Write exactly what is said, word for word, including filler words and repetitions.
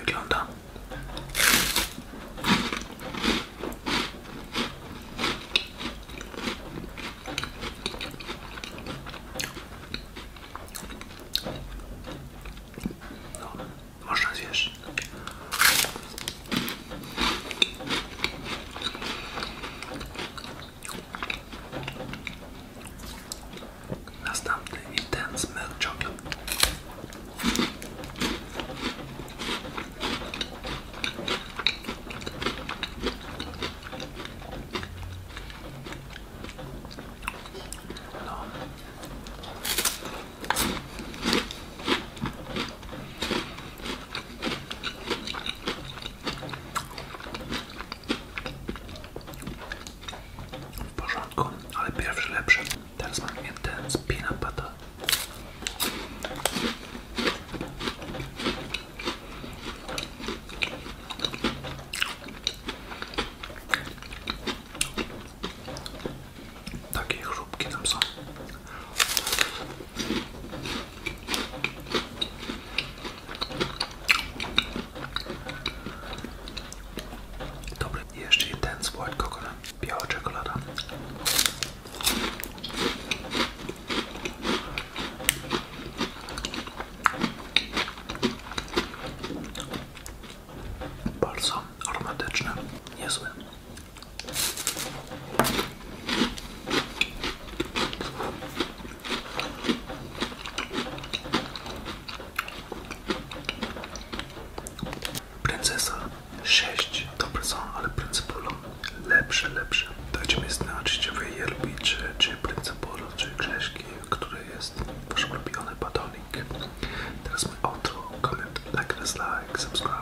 wygląda. No, można zjeść. Następny Intense Milk Chocolate. No. W porządku, ale pierwszy lepszy. Teraz mam Intense Peanut Butter. Takie chrupki tam są. Dobry. Jeszcze Intense White Coconut. Biała czekolada. Bardzo aromatyczne. Niezłe. Princesa sześć dobre są, ale Principolo lepsze, lepsze. Dajcie mi znać, czy wy je lubicie, czy Principolo, czy Grzeszki, który jest wasz ulubiony batonik. Teraz mój outro, comment, like, dislike, subscribe.